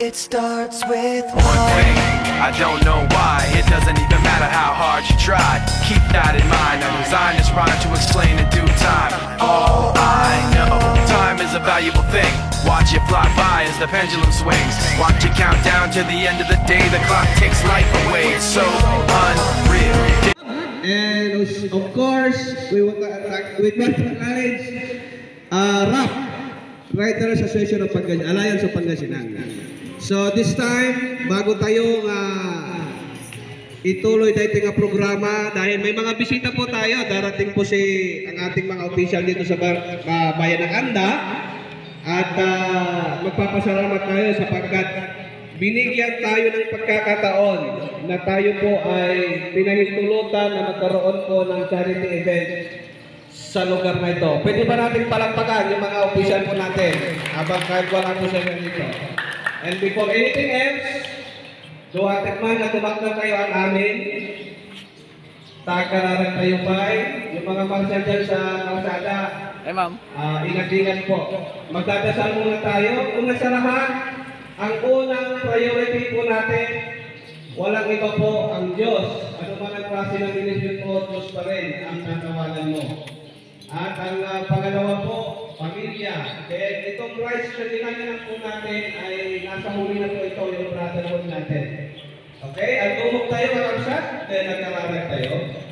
It starts with one thing, I don't know why. It doesn't even matter how hard you try. Keep that in mind, I designed this rhyme to explain in due time. All I know, time is a valuable thing. Watch it fly by as the pendulum swings. Watch it count down to the end of the day. The clock takes life away, it's so unreal. And of course, we want to acknowledge RAP, Writers Association of Alliance of Pangasinan. So this time, bago tayo ituloy tayo nga programa, dahil may mga bisita po tayo, darating po ang ating mga official dito sa Bayan ng Anda, at magpapasalamat tayo sapagkat binigyan tayo ng pagkakataon na tayo po ay pinahintulutan na magkaroon po ng charity event sa lugar na ito. Pwede ba natin palakpakan yung mga official po natin habang kahit wala po sa dito? And before anything else, duwatik man na tumakna kayo ang amin, takararan tayo pa, yung mga marsyal dyan sa kalsada. Hey, ma'am. Ingat-ingat po. Magdadasal muna tayo. Una sa lahat, ang unang priority po natin, walang iba po ang Diyos. Ano man ang klase ng religion po, Diyos pa rin ang tatawagan mo. At ang pangalawa po, pamilya. Kaya itong rights na ginagawa po natin ay nasa huli na po ito yung brotherhood natin. Okay? At tumog tayo makamsat, kaya nagkaralag tayo.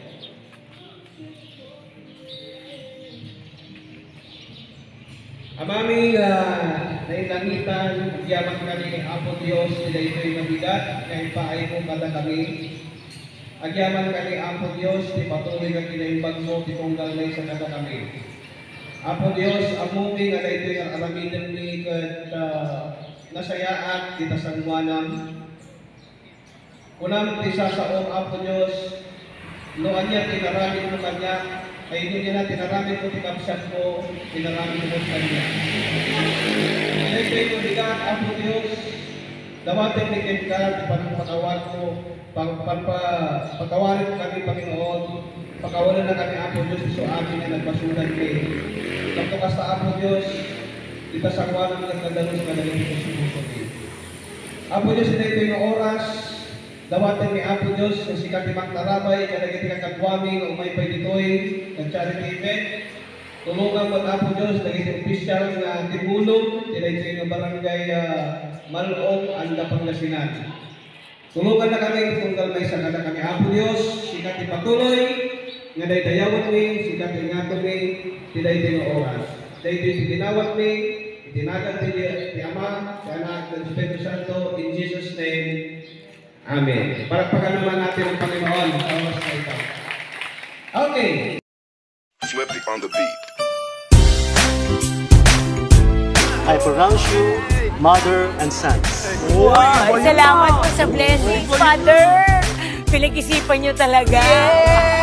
Ang aming nailangitan, yaman kami ng Apo Diyos, nila ito'y mabigat, kahit pa ay kong kala kami. Agyaman kami, Apo Diyos, di patuloy ka kinaimbag mo, di kong galay sa kata kami. Apo Diyos, amuting ala ito'y ang alaminan ni kat nasayaan, kita sangwanam. Unang tisa sa Apo Diyos, noan niya, tinaramin mo kanya, ay hindi niya na tinaramin ko, tinapsat ko, tinaramin ko sa kanya. Kaya ito'y mabigat, Apo Diyos, dawatin ni Kemka, pagpatawad ko, pagkawarin mo kami, Panginoon, pagkawalan na kami, Apo Diyos, iso amin na nagbasunan kayo. Pagkakas na, Apo Diyos, itasangwanan ng nagkadalos na nalagay ko sumusunod. Apo Diyos, na ito yung oras, dawatin ni Apo Diyos, na si Katimang Tarabay, kalagay ka kagwami, na umay pa dito'y, ng charity event. Tulungan mo, Apo Diyos, naging official na timulong, tinay sa inyong barangay Malong, Anda, Pangasinan. Tulungan na kami, tunggal may sana kami, Apo Diyos, sikat ipatuloy, nga day dayawat mi, sikat ingato mi, tiday din oras. Day din itinawat mi, itinagan ti Ama, si Anak, ng Espiritu Santo, in Jesus' name, Amen. Palakpakan naman natin ang Panginoon sa oras na ito. Okay. Swiftly on the beat. I pronounce you mother and sons. Wow! Salamat po sa blessing, Father! Pinag-isipan nyo talaga.